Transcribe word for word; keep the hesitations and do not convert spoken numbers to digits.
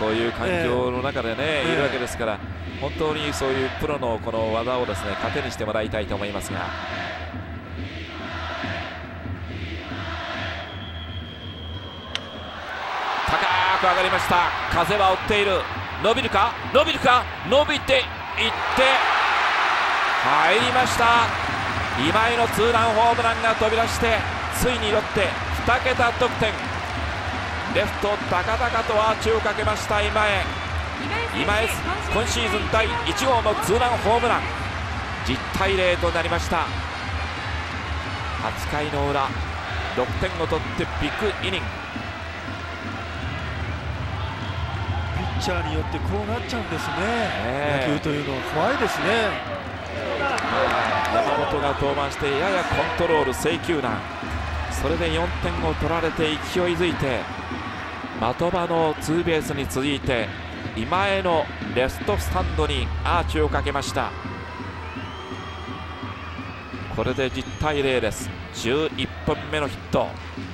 そういう環境の中でね、えー、いるわけですから、本当にそういうプロのこの技をですね糧にしてもらいたいと思いますが。高く上がりました。風は追っている。伸びるか伸びるか伸びていって入りました。今井のツーランホームランが飛び出して、ついにロッテに桁得点。レフト高々とアーチをかけました今江。今江今シーズンだいいち号のツーランホームラン。じゅうたいゼロとなりました。はちかいの裏ろくてんを取ってビッグイニング。 ピッチャーによってこうなっちゃうんですね、えー、野球というのは怖いですね。 山本が登板してややコントロール制球難、それでよんてんを取られて勢いづいて、的場のツーベースに続いて今江のレフトスタンドにアーチをかけました。これでじゅうたいゼロです。じゅういっぽんめのヒット。